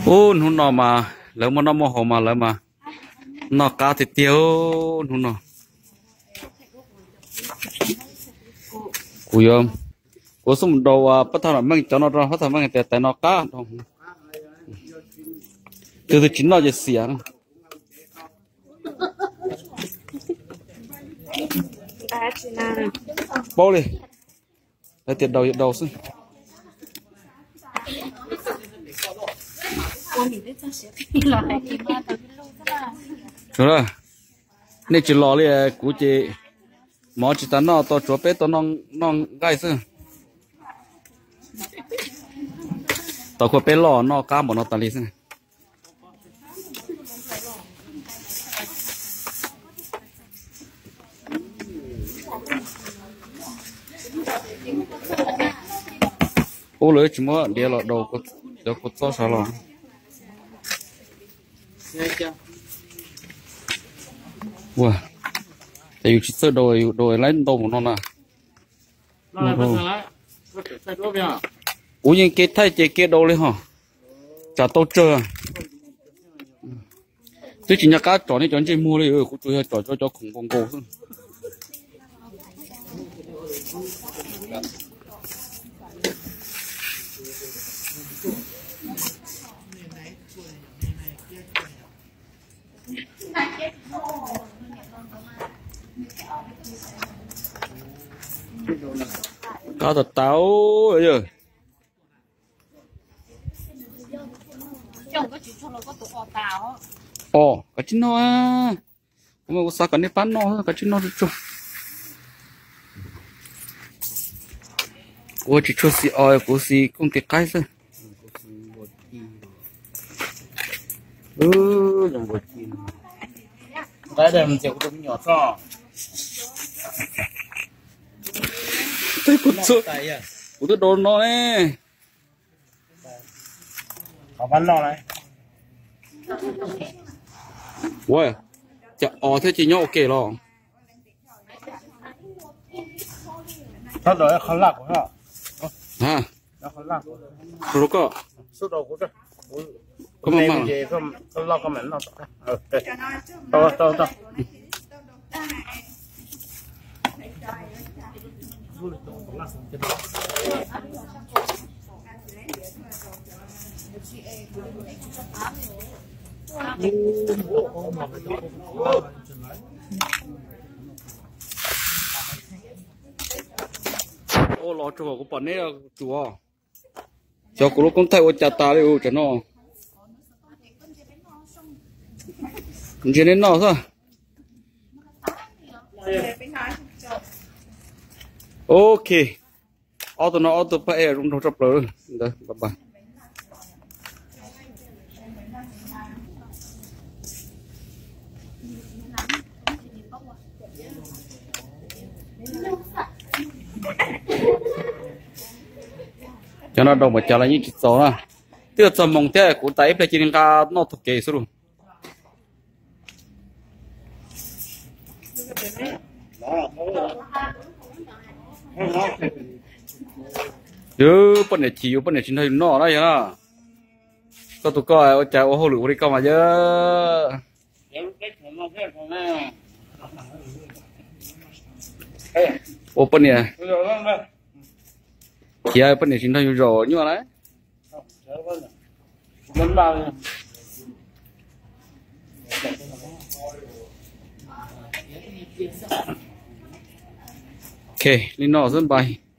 ô nó nọ mà lỡ mà nó mò hồ mà lỡ mà nó cá thì tiêu nó nọ cùi không cố xong đầu bắt thằng mang cho nó ra bắt thằng mang tại nó cá từ từ chín nóจะเสียbao đi để tiền đầu xin rồi nên chỉ lo đi cú chị mỏ chỉ tao nó tao chúa bé tao non gai xin tao có bé lo nó cá mà nó tao đi xin ô lưỡi chỉ mới để lọt đầu có to sao rồi wow tại vì chỉ sơ đồ lấy đồ của nó nè ủa nhưng cái thay chế kia đâu lên hả chả tao chơi chứ chỉ nhà cá chọn đi chọn trên mua đi cũng chơi chọn cho khủng con cổ thôi cá thật táo rồi giờ ồ cá chín nó à mà có sao cá này bán nó cá chín nó chút ủa chỉ cho xì oi của xì không thể cái thôi dùng bột chín cái đây mình sẽ có nhỏ to thấy cút sữa cút cái đồ nó này có bắn nó này ui chả thế chỉ nhau ok rồi nó rồi khó lạc của họ ha nó khó lạc rồi có số đầu của có mà không lo không mảnh nó to ô lọ chùa của bọn này là chùa cho cô lúc con thấy ô chả ta đi ô chả nó chỉ nên nó thôi ok auto phải rung đầu chập rồi đây bye bye cho nó đồng mà trả lại những chuyện xấu à tiêu chuẩn mong thế của tay phải chỉ nên cả nó thuộc kế số chứ bên này chịu bên này chỉ thấy nó đấy hả có tụi coi chạy ô hồ lựu đi coi mà chứ ô bên này kia bên này chỉ thấy rồi nhưng mà đấy ok, lên nó rất bay.